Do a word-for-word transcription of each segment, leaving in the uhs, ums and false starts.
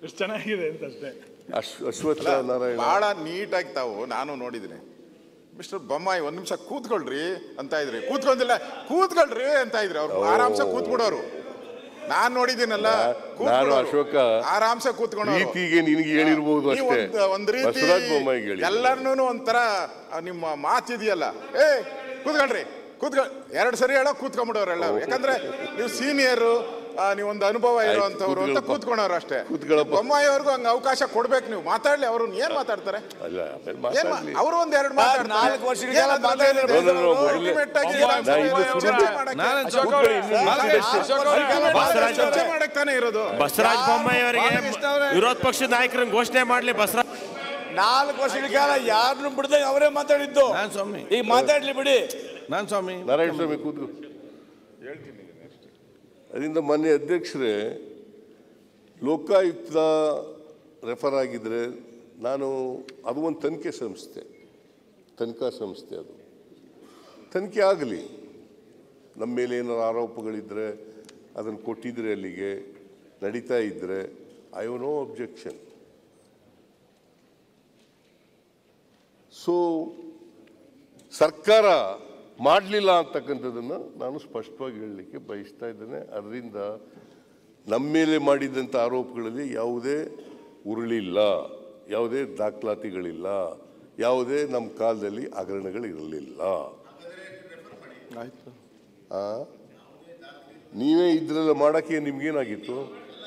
ಎಷ್ಟು ಚೆನ್ನಾಗಿದೆ ಅಂತ ಅಷ್ಟೇ. ಅಶ್ವತ್ಥ ನಾರಾಯಣ ಬಹಳ ನೀಟಾಗಿ ತಾವು ನಾನು ನೋಡಿದ್ದೀನಿ. ಮಿಸ್ಟರ್ ಬೊಮ್ಮಾಯಿ ಒಂದ್ ನಿಮಿಷ ಕೂತ್ಕೊಳ್ರಿ ಅಂತ ಇದ್ರಿ, ಕೂತ್ಕೊಂಡಿಲ್ಲ ಕೂತ್ಕೊಳ್ರಿ ಅಂತ ಇದ್ರಿ, ಅವ್ರು ಆರಾಮ್ಸ ಕೂತ್ಬಿಡೋರು. ನಾನ್ ನೋಡಿದ್ದೀನಲ್ಲ, ನಾನು ಅಶೋಕ ಆರಾಮ್ಸೆ ಕೂತ್ಕೊಂಡು ರೀತಿಗೆ ನಿನಗೆ ಹೇಳಿರ್ಬೋದು ಅಷ್ಟೇ. ಒಂದ್ ರೀತಿ ಎಲ್ಲರನ್ನೂ ಒಂಥರ ನಿಮ್ಮ ಮಾತಿದೆಯಲ್ಲ, ಏ ಕೂತ್ಕೊಳ್ರಿ ಕೂತ್ಕೊಳ್ ಎರಡು ಸರಿ ಹೇಳೋ ಕೂತ್ಕೊಂಡ್ಬಿಡೋರೆಲ್ಲ. ಯಾಕಂದ್ರೆ ನೀವು ಸೀನಿಯರು, ನೀವೊಂದು ಅನುಭವ ಇರುವಂತವ್ರು ಅಂತ ಕೂತ್ಕೊಂಡವ್ರು ಅಷ್ಟೇ. ಬೊಮ್ಮಾಯಿ ಅವ್ರಿಗೂ ಹಂಗ ಅವಕಾಶ ಕೊಡ್ಬೇಕು. ನೀವು ಮಾತಾಡ್ಲಿ, ಅವ್ರು ಏನ್ ಮಾತಾಡ್ತಾರೆ, ಅವರು ಒಂದ್ ಎರಡು ನಾಲ್ಕು ವರ್ಷ ಚರ್ಚೆ ಮಾಡಕ್ ತಾನೇ ಇರೋದು. ಬಸವರಾಜ ಬೊಮ್ಮಾಯಿ ಅವರಿಗೆ ವಿರೋಧ ಪಕ್ಷದ ನಾಯಕರನ್ನ ಘೋಷಣೆ ಮಾಡ್ಲಿ. ಬಸವರಾಜ್ ನಾಲ್ಕು ವರ್ಷಗಳ ಕಾಲ ಯಾರನ್ನು ಬಿಡದೆ ಅವರೇ ಮಾತಾಡಿದ್ದು. ಈಗ ಮಾತಾಡ್ಲಿ ಬಿಡಿ. ನಾನ್ ಸ್ವಾಮಿ ನಾರಾಯಣ ಸ್ವಾಮಿ ಕೂತ್ಕೊ. ಅದರಿಂದ ಮೊನ್ನೆ ಅಧ್ಯಕ್ಷರೇ, ಲೋಕಾಯುಕ್ತ ರೆಫರ್ ಆಗಿದ್ರೆ ನಾನು ಅದು ಒಂದು ತನಿಖೆ ಸಂಸ್ಥೆ, ತನಿಖಾ ಸಂಸ್ಥೆ, ಅದು ತನಿಖೆ ಆಗಲಿ. ನಮ್ಮ ಮೇಲೆ ಏನಾರು ಆರೋಪಗಳಿದ್ದರೆ ಅದನ್ನು ಕೊಟ್ಟಿದ್ರೆ ಅಲ್ಲಿಗೆ ನಡೀತಾ ಇದ್ದರೆ I have no objection. So ಸರ್ಕಾರ ಮಾಡಲಿಲ್ಲ ಅಂತಕ್ಕಂಥದ್ದನ್ನು ನಾನು ಸ್ಪಷ್ಟವಾಗಿ ಹೇಳಲಿಕ್ಕೆ ಬಯಸ್ತಾ ಇದ್ದೇನೆ. ಅದರಿಂದ ನಮ್ಮ ಮೇಲೆ ಮಾಡಿದಂಥ ಆರೋಪಗಳಲ್ಲಿ ಯಾವುದೇ ಉರುಳಿಲ್ಲ, ಯಾವುದೇ ದಾಖಲಾತಿಗಳಿಲ್ಲ, ಯಾವುದೇ ನಮ್ಮ ಕಾಲದಲ್ಲಿ ಹಗರಣಗಳಿರಲಿಲ್ಲ. ಆಯಿತು, ನೀವೇ ಇದ್ರೆಲ್ಲ ಮಾಡೋಕ್ಕೆ ನಿಮ್ಗೇನಾಗಿತ್ತು?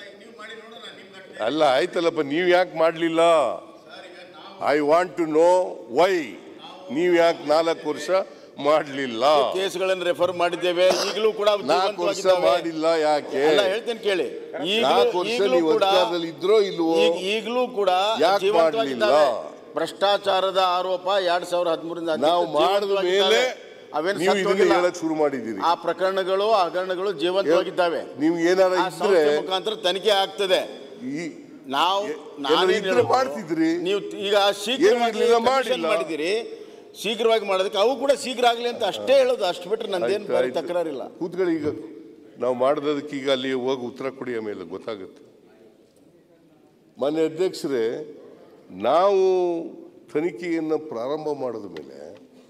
ಅಲ್ಲ ಆಯ್ತಲ್ಲಪ್ಪ, ನೀವು ಯಾಕೆ ಮಾಡಲಿಲ್ಲ? I want to know why ನೀವು ಯಾಕೆ ನಾಲ್ಕು ವರ್ಷ ಮಾಡಲಿಲ್ಲ? ಕೇಸ್ಗಳನ್ನು ರೆಫರ್ ಮಾಡಿದ್ದೇವೆ, ಈಗಲೂ ಕೂಡ ನಾಲ್ಕು ವರ್ಷ ಮಾಡಿಲ್ಲ. ಯಾಕೆ ಹೇಳ್ತೇನೆ ಕೇಳಿ. ನಾಲ್ಕು ವರ್ಷ ನೀವು ಅಧಿಕಾರದಲ್ಲಿ ಇದ್ರೋ ಇಲ್ವೋ? ಈಗಲೂ ಕೂಡ ಯಾಕೆ ಮಾಡಲಿಲ್ಲ? ಭ್ರಷ್ಟಾಚಾರದ ಆರೋಪ ಎರಡ್ ಸಾವಿರದ ಹದಿಮೂರರಿಂದ ನಾವು ಮಾಡಿದ ಮೇಲೆ ಹೇಳಕ್ ಶುರು ಮಾಡಿದ್ದೀರಿ. ಆ ಪ್ರಕರಣಗಳು ಹಗರಣಗಳು ಜೀವಂತವಾಗಿದ್ದಾವೆ. ನೀವು ಏನಾರ ಇದ್ರೆ ಮುಖಾಂತರ ತನಿಖೆ ಆಗ್ತದೆ. ನಾವು ಮಾಡ್ತಿದ್ರಿ, ನೀವು ಈಗ ಶೀಘ್ರವಾಗಿ ಮಾಡಿದ್ದೀರಿ. ಶೀಘ್ರವಾಗಿ ಮಾಡೋದಕ್ಕೆ ಅವು ಕೂಡ ಶೀಘ್ರ ಆಗಲಿ ಅಂತ ಅಷ್ಟೇ ಹೇಳೋದು. ಅಷ್ಟು ಬಿಟ್ಟರೆ ನಂದೇನು ಬೇರೆ ತಕರಾರಿಲ್ಲ. ಕೂತ್ಗಳು. ಈಗ ನಾವು ಮಾಡೋದಕ್ಕೆ ಈಗ ಅಲ್ಲಿ ಹೋಗಿ ಉತ್ತರ ಕೊಡಿಯ ಮೇಲೆ ಗೊತ್ತಾಗುತ್ತೆ. ಮಾನ್ಯ ಅಧ್ಯಕ್ಷರೇ, ನಾವು ತನಿಖೆಯನ್ನು ಪ್ರಾರಂಭ ಮಾಡಿದ ಮೇಲೆ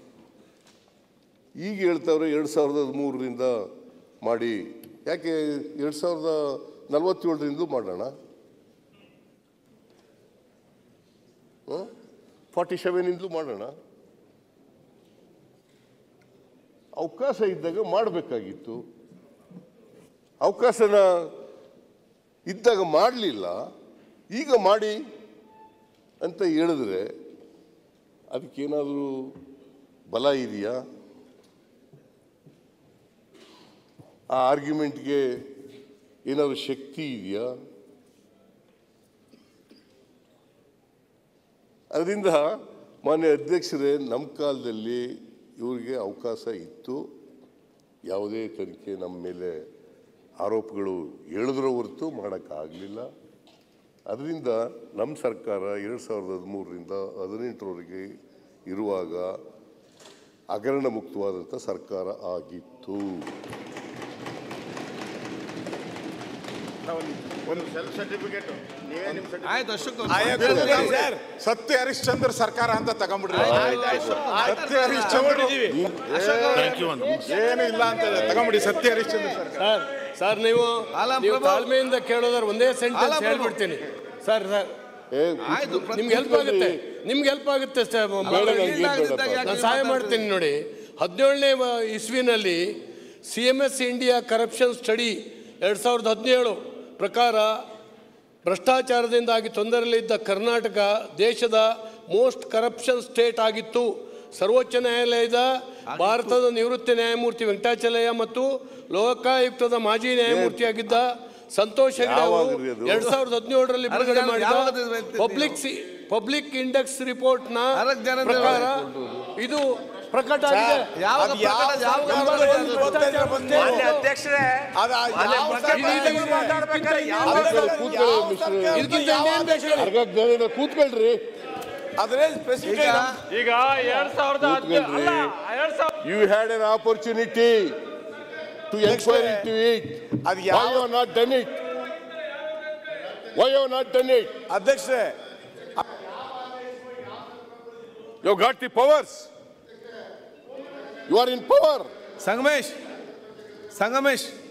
ಈಗ ಹೇಳ್ತಾವ್ರೆ ಎರಡು ಸಾವಿರದ ಹದಿಮೂರರಿಂದ ಮಾಡಿ. ಯಾಕೆ ಎರಡು ಸಾವಿರದ ನಲವತ್ತೇಳರಿಂದ ಮಾಡೋಣ? ಫಾರ್ಟಿ ಸೆವೆನಿಂದಲೂ ಮಾಡೋಣ. ಅವಕಾಶ ಇದ್ದಾಗ ಮಾಡಬೇಕಾಗಿತ್ತು. ಅವಕಾಶನ ಇದ್ದಾಗ ಮಾಡಲಿಲ್ಲ, ಈಗ ಮಾಡಿ ಅಂತ ಹೇಳಿದ್ರೆ ಅದಕ್ಕೇನಾದರೂ ಬಲ ಇದೆಯಾ? ಆ ಆರ್ಗ್ಯುಮೆಂಟ್ಗೆ ಏನಾದರೂ ಶಕ್ತಿ ಇದೆಯಾ? ಅದರಿಂದ ಮಾನ್ಯ ಅಧ್ಯಕ್ಷರೇ, ನಮ್ಮ ಕಾಲದಲ್ಲಿ ಇವರಿಗೆ ಅವಕಾಶ ಇತ್ತು. ಯಾವುದೇ ತನಿಖೆ ನಮ್ಮ ಮೇಲೆ ಆರೋಪಗಳು ಹೇಳಿದ್ರ ಹೊರತು ಮಾಡೋಕ್ಕಾಗಲಿಲ್ಲ. ಅದರಿಂದ ನಮ್ಮ ಸರ್ಕಾರ ಎರಡು ಸಾವಿರದ ಹದಿಮೂರರಿಂದ ಹದಿನೆಂಟರವರೆಗೆ ಇರುವಾಗ ಹಗರಣ ಮುಕ್ತವಾದಂಥ ಸರ್ಕಾರ ಆಗಿತ್ತು. ಒಂದು ಸೆಲ್ಫ್ ಸರ್ಟಿಫಿಕೇಟ್ ಆಯ್ತು ಅಶೋಕ್. ಸತ್ಯ ಹರಿಶ್ಚಂದ್ರ ಸರ್ಕಾರ ಅಂತ ತಗೊಂಡ್ಬಿಡ್ರಿ. ಸತ್ಯ ಹರಿಶ್ಚಂದ್ರ ಏನು ಇಲ್ಲ ಅಂತ ತಗೊಂಡ್ಬಿಡಿ. ಸತ್ಯ ಹರಿಶ್ಚಂದ್ರ ಸರ್ಕಾರ. ಸರ್ ನೀವು ತಾಳ್ಮೆಯಿಂದ ಕೇಳೋದ್ರ ಒಂದೇ ಸೆಂಟೆನ್ಸ್ ಹೇಳ್ಬಿಡ್ತೀನಿ ಸರ್. ಸರ್ ನಿಮ್ಗೆ ಹೆಲ್ಪ್ ಆಗುತ್ತೆ, ನಿಮ್ಗೆ ಹೆಲ್ಪ್ ಆಗುತ್ತೆ. ನಾನು ಸಹಾಯ ಮಾಡ್ತೀನಿ ನೋಡಿ. ಹದಿನೇಳನೇ ಇಸ್ವಿನಲ್ಲಿ C M S India corruption study ಎರಡು ಸಾವಿರದ ಹದಿನೇಳು ಪ್ರಕಾರ ಭ್ರಷ್ಟಾಚಾರದಿಂದಾಗಿ ತೊಂದರೆಯಲ್ಲಿದ್ದ ಕರ್ನಾಟಕ ದೇಶದ ಮೋಸ್ಟ್ ಕರಪ್ಷನ್ ಸ್ಟೇಟ್ ಆಗಿತ್ತು. ಸರ್ವೋಚ್ಚ ನ್ಯಾಯಾಲಯದ ಭಾರತದ ನಿವೃತ್ತ ನ್ಯಾಯಮೂರ್ತಿ ವೆಂಕಟಾಚಲಯ್ಯ ಮತ್ತು ಲೋಕಾಯುಕ್ತದ ಮಾಜಿ ನ್ಯಾಯಮೂರ್ತಿಯಾಗಿದ್ದ ಸಂತೋಷ್ ಹೆಗಡೆ ಅವರು ಎರಡ್ ಸಾವಿರದ ಹದಿನೇಳರಲ್ಲಿ ಬಿಡುಗಡೆ ಮಾಡಿದ ಪಬ್ಲಿಕ್ ಪಬ್ಲಿಕ್ ಇಂಡೆಕ್ಸ್ ರಿಪೋರ್ಟ್ ನ ಪ್ರಕಾರ ಇದು ಪ್ರಕಟ ಆಗಿದೆ. ಕೂತ್ಕೊಳ್ರಿ. ಈಗ ಎರಡ್ ಸಾವಿರದ you had an opportunity to inquire into it. Why you have not done it? Why you have not done it? ಅಧ್ಯಕ್ಷರೇ, You got the powers. You are in power. Sangamesh Sangamesh